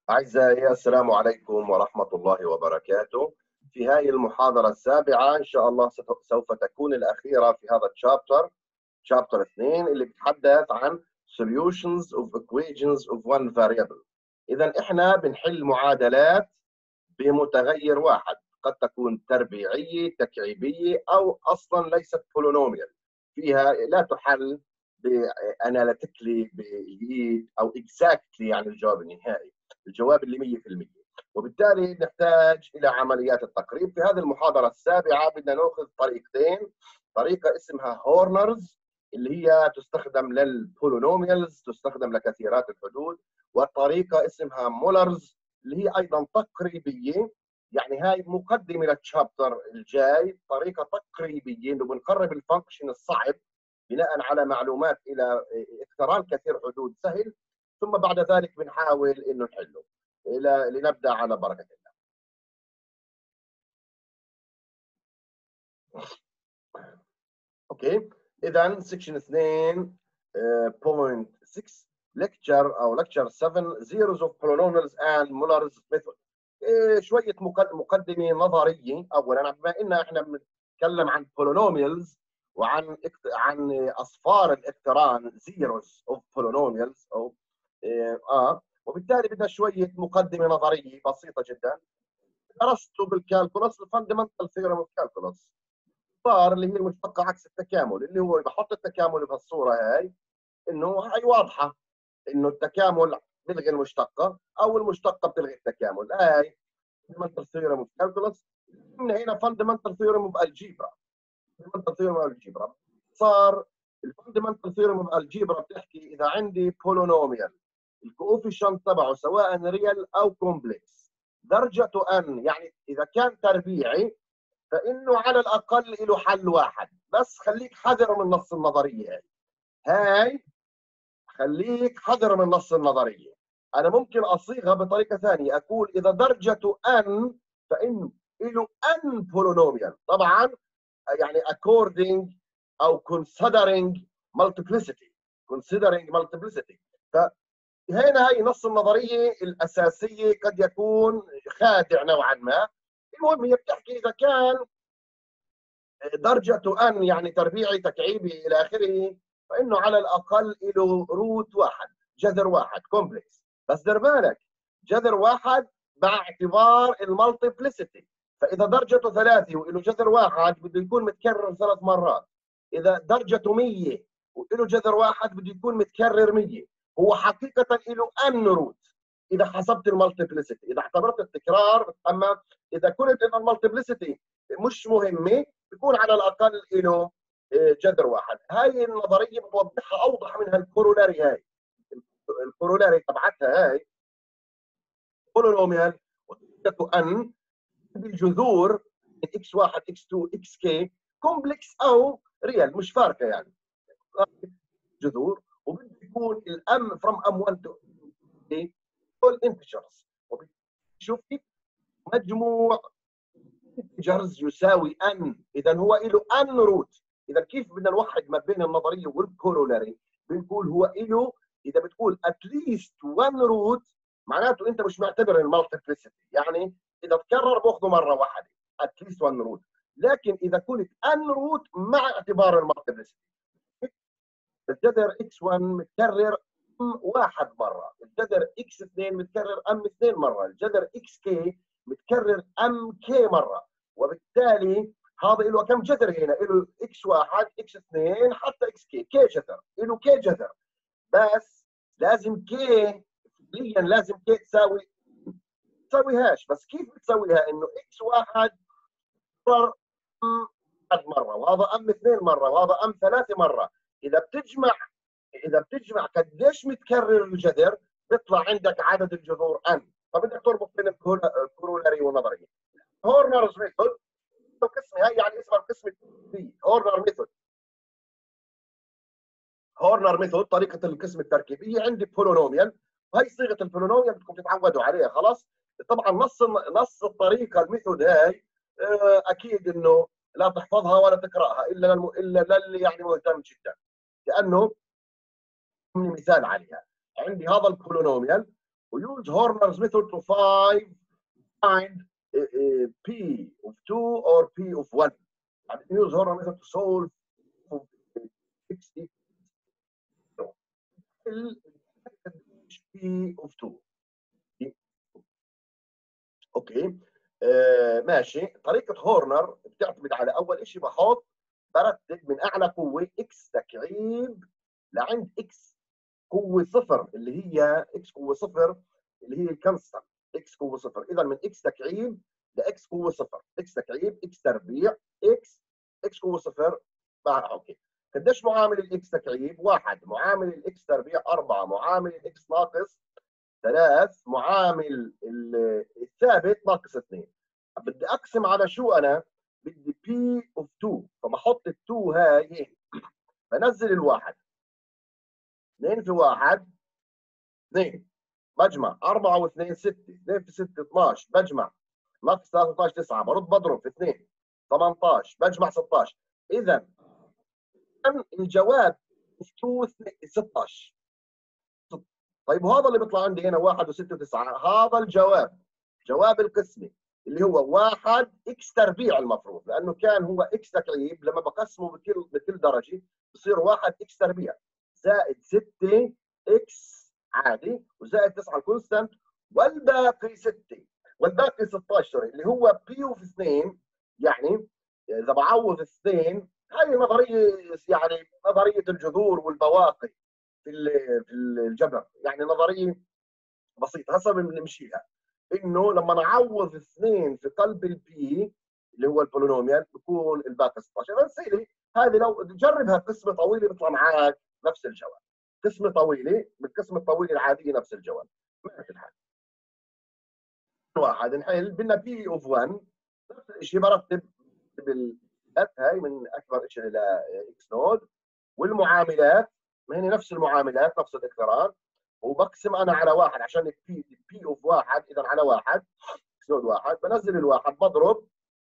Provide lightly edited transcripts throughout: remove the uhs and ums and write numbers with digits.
أعزائي السلام عليكم ورحمة الله وبركاته. في هذه المحاضرة السابعة إن شاء الله سوف تكون الأخيرة في هذا شابتر 2 اللي بيتحدث عن solutions of equations of one variable. إذا إحنا بنحل معادلات بمتغير واحد، قد تكون تربيعية تكعيبية أو أصلا ليست بولينوميال، فيها لا تحل باناليتيكلي باليد أو exactly، يعني الجواب النهائي، الجواب اللي 100%. وبالتالي نحتاج إلى عمليات التقريب. في هذه المحاضرة السابعة بدنا نأخذ طريقتين، طريقة اسمها هورنرز اللي هي تستخدم للبولينوميالز، تستخدم لكثيرات الحدود، وطريقة اسمها مولرز اللي هي أيضا تقريبية. يعني هاي مقدمة للشابتر الجاي، طريقة تقريبية إنه بنقرب الفانكشن الصعب بناء على معلومات إلى اقتران كثير حدود سهل، ثم بعد ذلك بنحاول إنه نحله. لنبدأ على بركة الله. اوكي، اذا سكشن 2.6 ليكتشر او ليكتشر 7 zeros of polynomials and Muller's method. شويه مقدمه نظريه اولا، بما ان احنا بنتكلم عن polynomials وعن اصفار الاقتران zeros of polynomials او وبالتالي بدنا شويه مقدمه نظريه بسيطه جدا. درسته بالكالكولس، الفاندمنتال ثيورم اوف كالكولس، صار اللي هي المشتقه عكس التكامل، اللي هو بحط التكامل بهالصوره هاي، انه هاي واضحه انه التكامل بيلغي المشتقه او المشتقه بتلغي التكامل. هاي فاندمنتال ثيورم اوف كالكولس. من هنا فاندمنتال ثيورم اوف الجبرا. فاندمنتال ثيورم اوف الجبرا صار الفاندمنتال ثيورم اوف الجبرا بتحكي اذا عندي بولينوميال الكوفيشنت تبعه سواء ريال او كومبلكس درجته ان، يعني اذا كان تربيعي فانه على الاقل له حل واحد. بس خليك حذر من نص النظريه هاي خليك حذر من نص النظريه. انا ممكن اصيغها بطريقه ثانيه، اقول اذا درجته ان فانه له ان بولينوميال، طبعا يعني according او considering multiplicity. فهنا هي نص النظريه الاساسيه قد يكون خادع نوعا ما. المهم هي بتحكي اذا كان درجته ان يعني تربيعي تكعيبي الى اخره، فانه على الاقل له روت واحد، جذر واحد كومبلكس. بس دير بالك، جذر واحد باعتبار المالتيبلسيتي. فاذا درجته 3 وله جذر واحد بده يكون متكرر 3 مرات. اذا درجته 100 وله جذر واحد بده يكون متكرر 100. هو حقيقه له ان روت اذا حسبت المالتيبلسيتي، اذا اعتبرت التكرار. اما اذا كنت ان المالتيبلسيتي مش مهمه بيكون على الاقل له جذر واحد. هاي النظريه بتوضحها اوضح منها الكورولاري. هاي الكورولاري تبعتها هاي بولينوميال وتحدث ان بالجذور اكس 1 اكس 2 اكس كي كومبلكس او ريال، مش فارقه يعني جذور، وبده يكون الام فروم ام 1 تو كل انتجرز. شوف مجموع انتجرز يساوي ان، اذا هو له ان روت. اذا كيف بدنا نوحد ما بين النظريه والكورولاري؟ بنقول هو له، اذا بتقول اتليست 1 روت معناته انت مش معتبر المالتيبلسيتي، يعني اذا تكرر باخذه مره واحده اتليست 1 روت. لكن اذا كنت ان روت مع اعتبار المالتيبلسيتي، الجذر اكس 1 متكرر ام 1 مره، الجذر اكس 2 متكرر ام 2 مره، الجذر اكس كي متكرر ام كي مره. وبالتالي هذا له كم جذر هنا؟ له اكس 1 اكس 2 حتى اكس كي، كي جذر، له كي جذر. بس لازم كي فعليا لازم كي تساويهاش. بس كيف بتسويها؟ انه اكس 1 مره وهذا ام 2 مره وهذا ام 3 مره. اذا بتجمع قديش متكرر الجذر بيطلع عندك عدد الجذور ان. فبدك تربط بين الكورولاري والنظريه. هورنرز ميثود القسمه هي يعني اسمها القسم التركيبي. هورنر ميثود طريقه القسم التركيبيه. عندي بولينوميال، وهي صيغه البولينوميال بدكم تتعودوا عليها خلاص. طبعا نص الطريقه الميثود هاي اكيد انه لا تحفظها ولا تقراها الا للي يعني مهتم جدا، لانه مثال عليها. عندي هذا البولينوميال ويوز هورنرز ميثود تو find P of 2 or P of 1. يعني use Horner method to solve x P of 2. اوكي ماشي. طريقه هورنر بتعتمد على اول شيء برتب من اعلى قوه اكس تكعيب لعند اكس قوه صفر اللي هي اكس قوه صفر اللي هي الكونستانت اكس قوه صفر. اذا من اكس تكعيب لاكس قوه صفر، اكس تكعيب اكس تربيع اكس قوه صفر. اوكي. قديش معامل الاكس تكعيب؟ 1. معامل الاكس تربيع 4. معامل الاكس ناقص 3. معامل الثابت ناقص 2. بدي اقسم على شو انا؟ بدي بي اوف 2. فبحط ال2 هاي بنزل الواحد. 2 في 1 2. بجمع 4 و2 6. 2 في 6 12. بجمع ناقص 13 9. برد بضرب في 2 18. بجمع 16. اذا الجواب 16. طيب وهذا اللي بيطلع عندي هنا 1 و6 و9 هذا الجواب، جواب القسمه اللي هو 1 اكس تربيع المفروض، لانه كان هو اكس تكعيب لما بقسمه بكل درجه بصير 1 اكس تربيع زائد 6 اكس عادي وزائد 9 كونستانت والباقي 6 والباقي 16 اللي هو بي اوف 2. يعني اذا بعوض 2 هاي نظريه يعني نظريه الجذور والبواقي في الجبر، يعني نظريه بسيطه هسه بنمشيها. انه لما نعوض 2 في قلب البي اللي هو البولينوميال بكون الباقي 16. بس هذه لو تجربها قسمه طويله بيطلع معك نفس الجواب. قسمه طويله بالقسمه الطويله العاديه نفس الجواب. ماشي الحال. واحد نحل بدنا بي اوف 1 نفس الشيء برتب هاي من اكبر شيء الى اكس نود والمعاملات ما هي نفس المعاملات نفس الاقتران وبقسم انا على 1 عشان البي اوف 1 اذا على 1 اكس نود 1 بنزل الواحد بضرب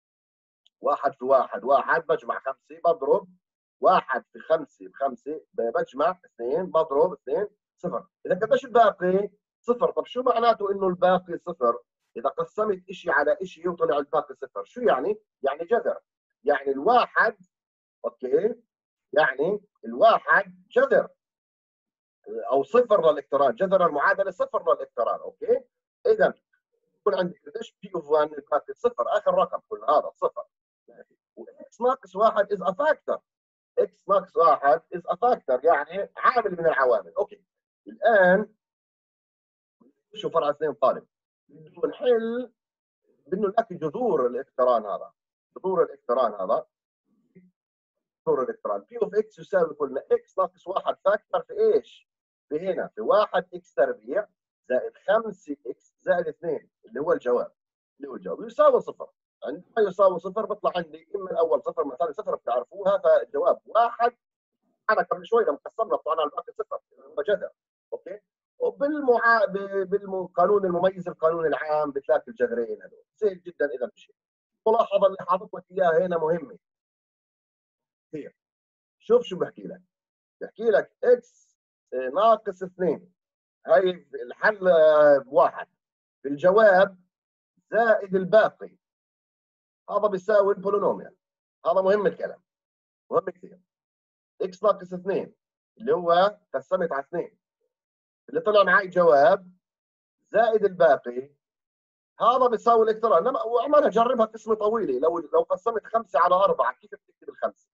1 في 1 1 بجمع 5 بضرب 1 في 5 ب5 بجمع 2 بضرب 2 0. اذا قديش الباقي؟ 0. طب شو معناته انه الباقي 0؟ اذا قسمت شيء على شيء وطلع الباقي 0 شو يعني؟ يعني جذر. يعني الواحد اوكي يعني الواحد جذر او صفر للاقتران، جذر المعادله صفر للاقتران. اوكي اذا يكون عندي قديش بي اوف 1 الباقي 0 اخر رقم كل هذا 0 واكس ناقص 1 از ا فاكتور. اكس ناقص 1 از ا فاكتور يعني عامل من العوامل. اوكي الان شو فرع 2 طالب بده نحل بدنا نلاقي جذور الاقتران هذا. جذور الاقتران هذا جذور الاقتران بي اوف اكس يساوي قلنا اكس ناقص 1 فاكتور في ايش؟ في هنا في 1 اكس تربيع زائد 5 اكس زائد 2 اللي هو الجواب يساوي 0. عندما يساوي 0 بيطلع عندي اما الاول 0 من الثاني 0 بتعرفوها فالجواب 1. انا قبل شوي لما قسمنا طلعنا الباقي 0 هو جذر. اوكي بالقانون المميز القانون العام بتلاقي الجذرين هذول سهل جدا. اذا مشي الملاحظه اللي حاطط لك اياها هنا مهمه كثير. شوف شو بحكي لك. بحكي لك اكس ناقص 2 هاي الحل بواحد في الجواب زائد الباقي هذا بيساوي البولينوميال. هذا مهم الكلام مهم كثير. اكس ناقص 2 اللي هو قسمت على 2 اللي طلع معي جواب زائد الباقي هذا بيساوي الاقتران. وعملها جربها قسمه طويله. لو قسمت 5 على 4 كيف بتكتب الخمسه؟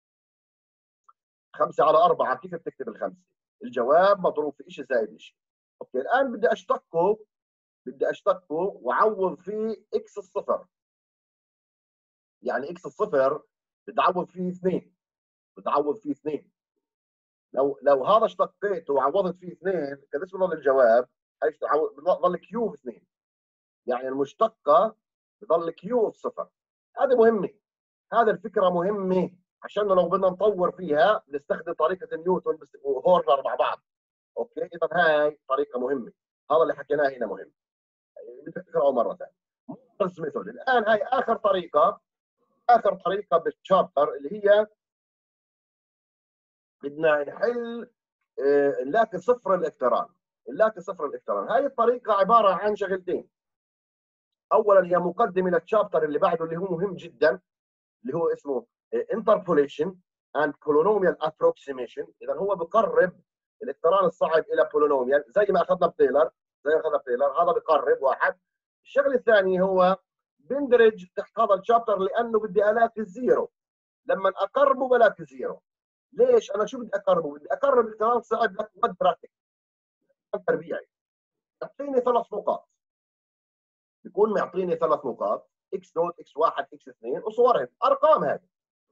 5 على 4 كيف بتكتب الخمسه؟ الجواب مضروب في شيء زائد شيء. اوكي الان بدي اشتقه واعوض فيه اكس الصفر. يعني اكس الصفر بدي اعوض فيه 2. بدي اعوض فيه 2. لو هذا اشتقيته وعوضت فيه 2 قديش بضل الجواب؟ بضل كيو في 2. يعني المشتقه بضل كيو في 0. هذه مهمه. هذه الفكره مهمه عشان لو بدنا نطور فيها نستخدم طريقه نيوتن وهورنر مع بعض. اوكي اذا هاي طريقه مهمه. هذا اللي حكيناه هنا مهم. بدك تقراه مره ثانيه. مورز ميثود. الان هاي اخر طريقه بالشابتر اللي هي بدنا نحل نلاقي صفر الاقتران. نلاقي صفر الالكترون. هاي الطريقه عباره عن شغلتين. اولا هي مقدمه للتشابتر اللي بعده اللي هو مهم جدا، اللي هو اسمه interpolation and polynomial approximation. اذا هو بقرب الالكترون الصعب الى بولينوميال زي ما اخذنا بتيلر، هذا بقرب واحد. الشغله الثانيه هو بندرج تحت هذا الشابتر لانه بدي الاقي الزيرو. لما اقربه بلاقي زيرو. ليش؟ انا شو بدي اقربه؟ بدي اقرب الالكترون الصعب لكوادراتيك تربيعي. يعطيني 3 نقاط. بيكون معطيني 3 نقاط x0 x1 x2 وصورهم ارقام. هذه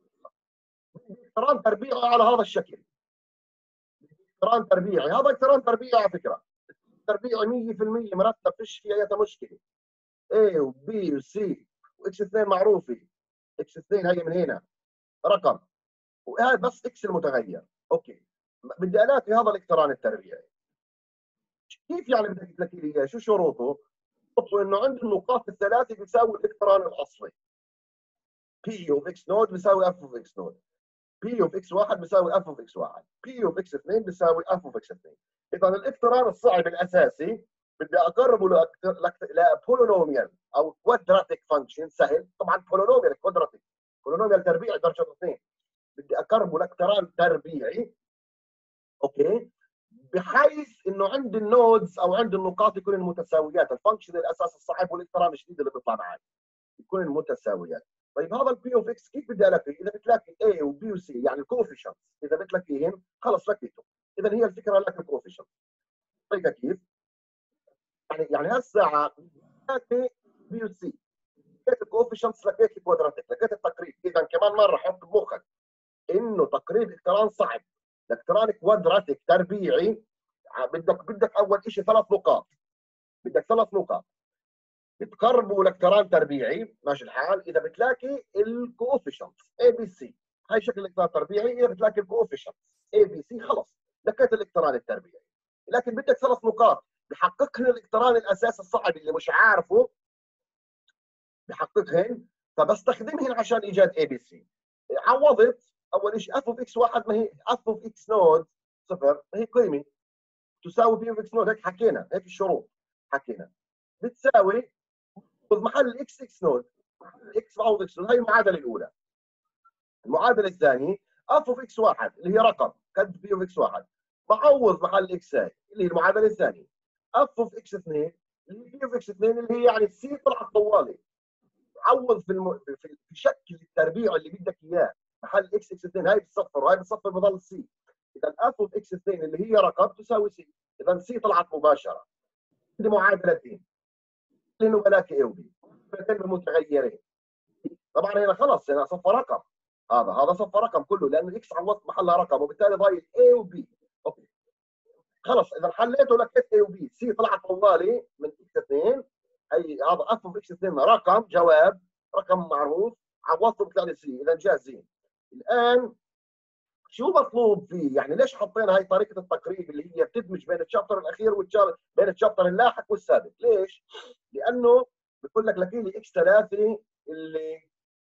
الكترون تربيعي على هذا الشكل. الكترون تربيعي، هذا الكترون تربيعي على فكره تربيعي 100% مرتب، فيش فيه اي مشكله. A وB وC وx2 معروفه. x2 هي من هنا رقم، وهذا بس x المتغير. اوكي، بدي الاقي هذا الالكترون التربيعي. كيف يعني بدك تلاقي لي اياه؟ شو شروطه؟ شروطه انه عند النقاط الثلاثه بيساوي الالكترون الاصلي. P of x نود بيساوي F of x نود. P of x1 بيساوي F of x1. P of x2 بيساوي F of x2. اذا الالكترون الصعب الاساسي بدي اقربه لبولينوميال او كوادراتيك فانكشن. سهل طبعا، بولينوميال كوادراتيك، بولينوميال تربيعي درجه 2. بدي اقربه لالكترون تربيعي، اوكي، بحيث انه عند النودز او عند النقاط يكون المتساويات. الفانكشن الاساس الصعب والالكترون الشديد اللي بيطلع معي يكون المتساويات. طيب هذا البي اوف اكس كيف بدي الاقي؟ اذا بتلاقي A وبي وسي يعني الكوفيشنت، اذا بتلاقيهم خلص لقيته. اذا هي الفكره لك الكوفيشنت. طيب كيف؟ يعني هالساعه لقيت بي وسي، لقيت الكوفيشنتس، لقيت الكوادراتيك، لقيت التقريب. اذا كمان مره حط بمخك انه تقريب الكترون صعب الكترون كوادراتيك تربيعي. بدك اول شيء 3 نقاط. بدك 3 نقاط بتقربوا الكترون تربيعي، ماشي الحال. اذا بتلاقي الكوفيشنتس اي بي سي، هاي شكل الالكترون التربيعي. اذا بتلاقي الكوفيشنتس اي بي سي خلص لقيت الالكترون التربيعي. لكن بدك 3 نقاط بحققهن الالكترون الاساس الصعب اللي مش عارفه، بحققهن، فبستخدمهن عشان ايجاد اي بي سي. عوضت اول شيء اف اوف اكس واحد، ما هي اف اوف اكس نود صفر، ما هي قيمه تساوي بي اوف اكس نود. هيك حكينا، هيك الشروط حكينا. بتساوي محل اكس اكس نود، اكس بعوض اكس نود. هي المعادله الاولى. المعادله الثانيه اف اوف اكس واحد اللي هي رقم قد بي اوف اكس واحد، بعوض محل اكس هاي اللي هي المعادله الثانيه. اف اوف اكس 2 اللي هي بي اوف اكس 2 اللي هي يعني سي طلعت طوالي. عوض في شكل التربيع اللي بدك اياه محل اكس اكس 2. هاي بتصفر وهي بتصفر بضل سي. اذا اف اوف اكس 2 اللي هي رقم تساوي سي. اذا سي طلعت مباشره. عندي معادلتين لانه بلاقي اي وبي، معادلتين متغيرين. طبعا هنا خلص هنا صفى رقم، هذا صفى رقم كله لانه اكس عوضت محلها رقم، وبالتالي ضايل اي وبي. اوكي خلص، اذا حليته لقيت اي وبي. سي طلعت طوالي من اكس 2. هي هذا اف اوف اكس 2 رقم جواب، رقم معروف، عوضته بيطلع لي سي. اذا جاهزين. الان شو مطلوب فيه؟ يعني ليش حطينا هاي طريقه التقريب اللي هي بتدمج بين الشابتر الاخير بين الشابتر اللاحق والسابق؟ ليش؟ لانه بقول لك لي اكس 3 اللي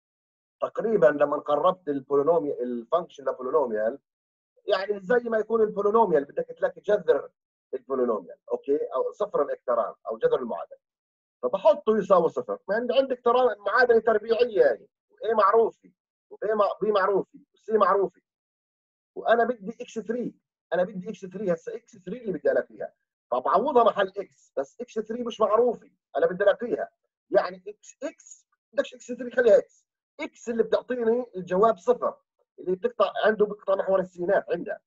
تقريبا لما قربت البولينوميال الفانكشن لبولينوميال، يعني زي ما يكون البولينوميال بدك تلاقي جذر البولينوميال، اوكي، او صفر الاقتران او جذر المعادله. فبحطه يساوي صفر. ما عندك معادله تربيعيه يعني، وايه معروفه، وبي معروفه، وسي معروفه، وانا بدي اكس 3. انا بدي اكس 3. هسه اكس 3 اللي بدي الاقيها، فبعوضها محل اكس. بس اكس 3 مش معروفه، انا بدي الاقيها. يعني اكس بدكش اكس 3، خليها اكس. اكس اللي بتعطيني الجواب صفر، اللي بتقطع عنده بقطع محور السينات عندها.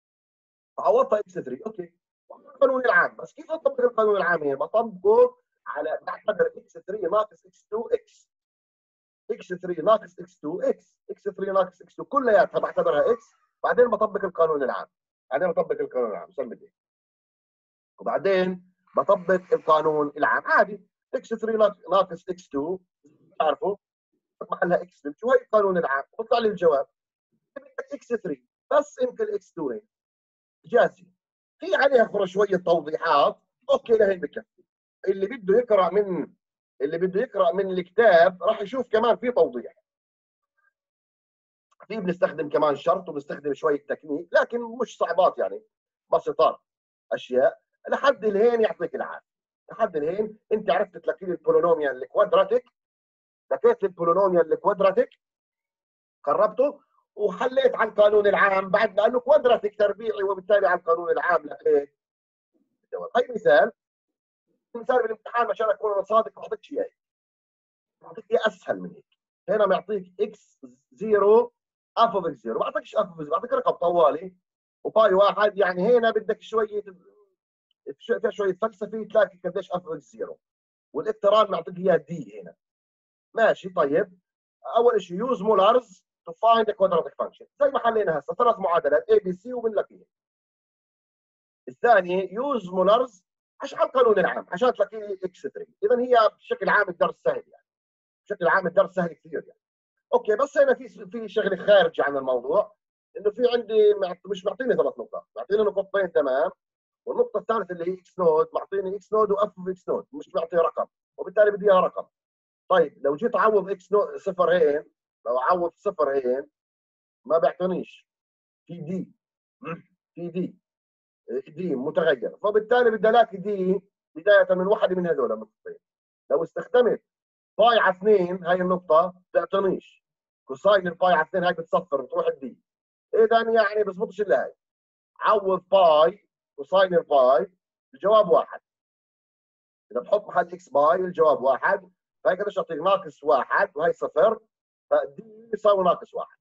فعوضتها اكس 3. اوكي، القانون العام. بس كيف اطبق القانون العام هنا؟ بطبقه على بعتبر اكس 3 ناقص اكس 2 اكس، اكس 3 ناقص اكس 2 اكس، اكس 3 ناقص اكس 2 كلياتها بعتبرها اكس. بعدين بطبق القانون العام. سلمتين. وبعدين بطبق القانون العام عادي. اكس 3 ناقص اكس 2 تعرفوا محلها اكس. شو هي القانون العام؟ بطلع لي الجواب. بدك اكس 3 بس انت الاكس 2 جاهزه. في عليها شويه توضيحات، اوكي لهي بكفي. اللي بده يقرا من الكتاب راح يشوف كمان في توضيح. في بنستخدم كمان شرط وبنستخدم شويه تكنيك، لكن مش صعبات يعني، بسيطات اشياء. لحد الهين يعطيك العافيه. لحد الهين انت عرفت تلقي لي البولينوميال الكوادراتيك، لقيت البولينوميال الكوادراتيك قربته وحليت على القانون العام بعد لانه كوادراتيك تربيعي، وبالتالي على القانون العام لقيت الجواب. هي مثال بالامتحان عشان اكون صادق ما اعطيكش اياه، بعطيك اياه اسهل من هيك. هنا معطيك اكس 0 اف اوف اكس 0، ما بعطيكش اف اوف 0، بعطيك رقم طوالي وباي واحد. يعني هنا بدك شويه فيها شويه فلسفه تلاقي قديش اف اوف اكس 0، والاقتران معطيك اياه دي هنا. ماشي طيب. اول شيء يوز مولارز تو فايند كوادراتيك فانكشن، زي ما حلينا هسه 3 معادلات اي بي سي وبنلاقيها. الثاني يوز مولارز عشان القانون العام عشان تلاقي لي اكس 3. اذا هي بشكل عام الدرس سهل، يعني بشكل عام الدرس سهل كثير يعني. اوكي، بس هنا في شغله خارجه عن الموضوع، انه في عندي مش معطيني 3 نقاط، معطيني نقطتين تمام، والنقطه الثالثه اللي هي اكس نود معطيني اكس نود واف اوف اكس نود، مش معطي رقم، وبالتالي بدي اياها رقم. طيب لو جيت اعوض اكس نود صفر هين، لو اعوض صفر هين ما بيعطينيش، في دي، في دي متغير، فبالتالي بدي الاقي دي بدايه من واحده من هذول النقطتين. لو استخدمت باي على 2 هاي النقطه بتعطينيش، كوساين الباي على 2 هاي بتصفر بتروح الدي، اذا يعني بزبطش الا هاي. عوض باي كوساين الباي الجواب واحد. اذا بحط محل اكس باي الجواب واحد، فهي قديش يعطيك ناقص واحد وهي صفر، فدي يساوي ناقص واحد،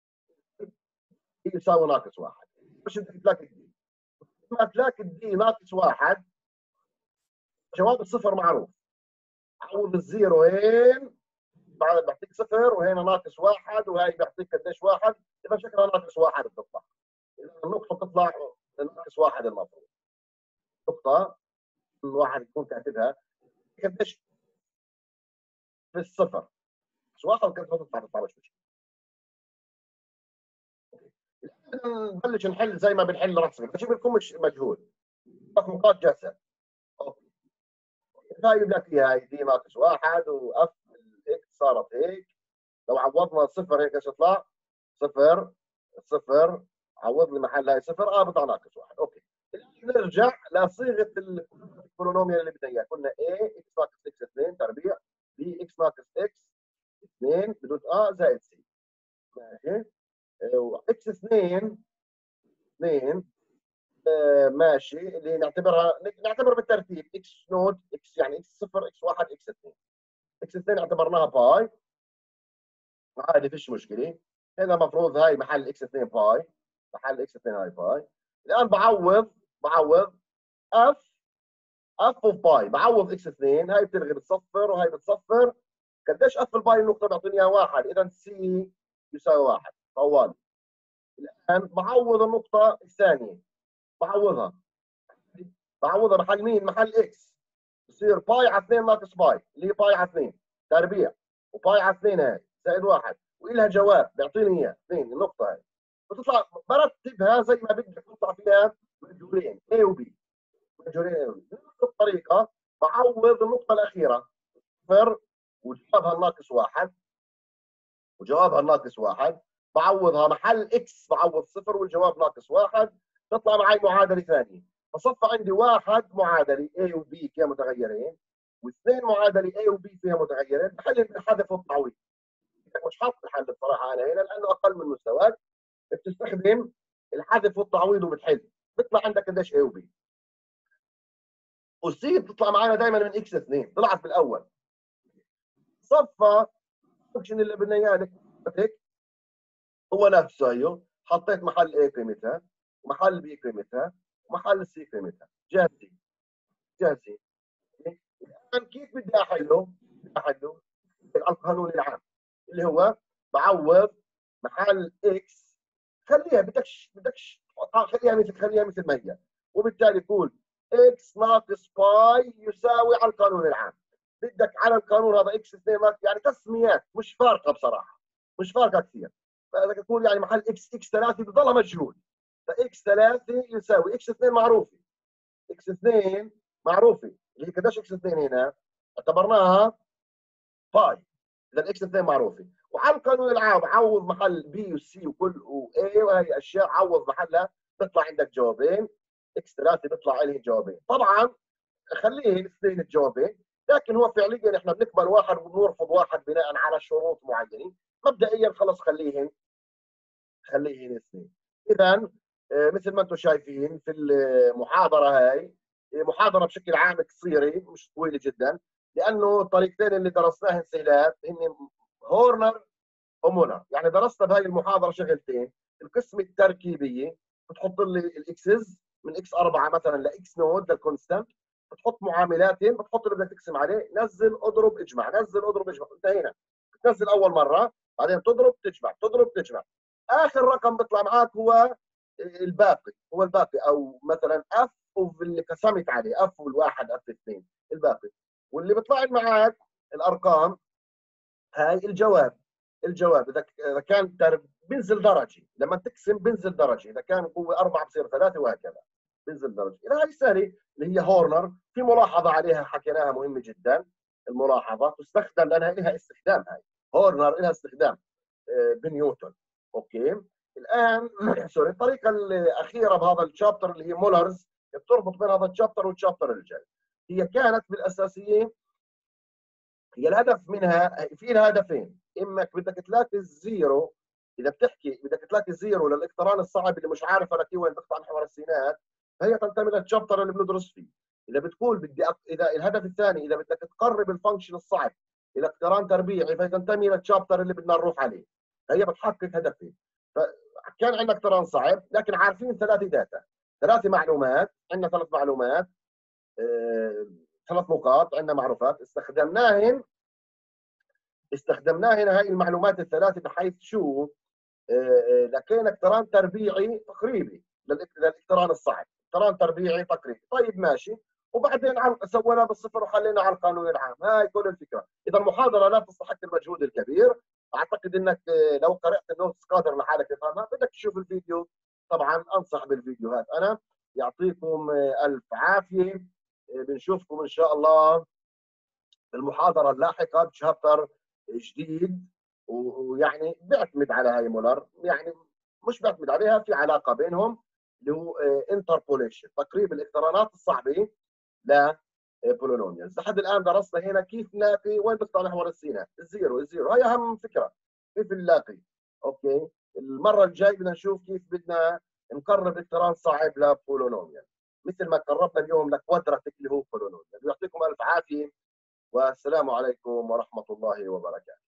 دي يساوي ناقص واحد. مش بدك تلاقي دي، ما تلاقي دي ناقص واحد جواب الصفر معروف. عوض الزيرو هين بعد بيعطيك صفر، وهنا ناقص واحد، وهي بيعطيك قديش واحد، اذا شكلها ناقص واحد بتطلع. اذا النقطه بتطلع ناقص واحد المفروض. نقطه الواحد يكون كاتبها قديش في الصفر، بس واحد كانت تطلع مش مشكله. نبلش نحل زي ما بنحل رسمي، بس بيكون مش مجهول، نقاط جاهزه. اوكي، هاي لك هي دي ناقص واحد، واف الاكس صارت هيك. لو عوضنا صفر هيك ايش يطلع؟ صفر صفر، عوض لي محل هاي صفر، بطلع ناقص واحد. اوكي، نرجع لصيغه البولينوميال اللي بدنا اياه. قلنا A اكس ناقص اكس 2 تربيع، B اكس ناقص اكس 2 بدون زائد C. ماشي، واكس 2 2 ماشي، اللي نعتبر بالترتيب اكس نود، اكس يعني اكس 0 اكس 1 اكس 2. اكس 2 اعتبرناها باي عادي فيش مشكله. هنا المفروض هاي محل اكس 2 باي، محل اكس 2 هاي باي. الان بعوض اف اوف باي، بعوض اكس 2 هاي بتلغي بتصفر وهي بتصفر. قديش اف الباي النقطه بيعطيني اياها واحد، اذا سي يساوي واحد طوالي. الان بعوض النقطه الثانيه، بعوضها محل مين؟ محل اكس، بصير باي على 2 ناقص باي اللي هي باي على 2 تربيع، وباي على 2 هاي زائد واحد، والها جواب بيعطيني اياه 2 النقطه هاي. بتطلع برتبها زي ما بدك، تطلع فيها مجهولين A و B، مجهولين A و B. بنفس الطريقه بعوض النقطه الاخيره صفر وجوابها الناقص واحد، بعوضها محل اكس بعوض صفر والجواب ناقص واحد، تطلع معي معادله ثانيه. فصفى عندي واحد معادله A و B فيها متغيرين، واثنين معادله A و B فيها متغيرين، بحل بالحذف والتعويض. مش حاط الحل بصراحه انا هنا لانه اقل من مستواك، بتستخدم الحذف والتعويض وبتحل، بيطلع عندك قديش A و B. والسي بتطلع معنا دائما من اكس 2، طلعت بالاول. صفى الفانكشن اللي بدنا اياه هيك هو نفسه هيو، حطيت محل A قيمتها، ومحل B قيمتها، ومحل C قيمتها، جاهزين. الان كيف بدي احله؟ القانون العام اللي هو بعوض محل X، بدكش خليها مثل ما هي، وبالتالي تقول X ناقص باي يساوي على القانون العام. بدك على القانون هذا X 2 يعني تسميات مش فارقه بصراحه، مش فارقه كثير. فبدك تقول يعني محل X 3 بضلها مجهول، فX 3 يساوي X 2 معروفه، X 2 معروفه اللي هي قديش X 2 هنا؟ اعتبرناها باي، اذا الاكس 2 معروفه. وعلى القانون العام عوض محل بي وسي وكل واي وهي اشياء عوض محلها، بيطلع عندك جوابين اكس 3 بيطلع عليه جوابين. طبعا خليه الاثنين الجوابين، لكن هو فعليا احنا بنقبل واحد وبنرفض واحد بناء على شروط معينه. مبدئيا خلص خليهن اثنين. اذا مثل ما انتم شايفين في المحاضره هاي، محاضره بشكل عام قصيره مش طويله جدا، لانه الطريقتين اللي درسناهن سهلات هن هورنر ومولر. يعني درسنا بهاي المحاضره شغلتين: القسمه التركيبيه بتحط لي الاكسز من اكس 4 مثلا لاكس نود للكونستنت، بتحط معاملاتين، بتحط اللي بدك تقسم عليه، نزل اضرب اجمع، نزل اضرب اجمع، انتهينا. بتنزل اول مره، بعدين تضرب تجمع، تضرب تجمع، اخر رقم بيطلع معك هو الباقي، او مثلا اف اوف اللي قسمت عليه، اف والواحد اف اثنين، الباقي. واللي بيطلع معك الارقام هاي الجواب اذا كان بينزل درجه، لما تقسم بينزل درجه، اذا كان قوه 4 بصير 3 وهكذا بينزل درجه. اذا هاي سهله اللي هي هورنر. في ملاحظه عليها حكيناها مهمه جدا، الملاحظه تستخدم لانها لها استخدام. هاي هورنر لها استخدام بنيوتن. اوكي. الان سوري، الطريقه الاخيره بهذا الشابتر اللي هي مولرز، بتربط بين هذا الشابتر والشابتر الجاي. هي كانت بالاساسيه، هي الهدف منها في لها هدفين: اما بدك تلاقي الزيرو، اذا بتحكي بدك تلاقي الزيرو للاقتران الصعب اللي مش عارف انا كيف وين بقطع محور السينات، فهي تنتمي للشابتر اللي بندرس فيه. اذا بتقول اذا الهدف الثاني اذا بدك تقرب الفانكشن الصعب الى اقتران تربيعي، فهي تنتمي للشابتر اللي بدنا نروح عليه. فهي بتحقق هدفين. فكان عندنا اقتران صعب، لكن عارفين 3 داتا، 3 معلومات، عندنا 3 معلومات، 3 نقاط عندنا معروفات استخدمناها هاي المعلومات الثلاثه، بحيث شو لقينا اقتران تربيعي تقريبي للاقتران الصعب، اقتران تربيعي تقريبي. طيب ماشي. وبعدين سويناه بالصفر وحلينا على القانون العام. هاي كل الفكره. اذا المحاضره لا تستحق المجهود الكبير. اعتقد انك لو قرات النوتس قادر لحالك تفهمها. بدك تشوف الفيديو، طبعا انصح بالفيديوهات. انا يعطيكم الف عافيه. بنشوفكم ان شاء الله المحاضره اللاحقه بشابتر جديد. ويعني بيعتمد على هاي مولر، يعني مش بيعتمد عليها، في علاقه بينهم، اللي هو انتربوليشن، تقريب الاقترانات الصعبه لبولينوميالز. لحد الان درسنا هنا كيف نلاقي وين بيقطع محور السينات، الزيرو هاي اهم فكره، كيف نلاقي. اوكي. المره الجاي بدنا نشوف كيف بدنا نقرب اقتران صعب لبولينوميال، مثل ما قربنا اليوم لكوادراتيك اللي هو بولينوميال. يعطيكم الف عافيه، والسلام عليكم ورحمة الله وبركاته.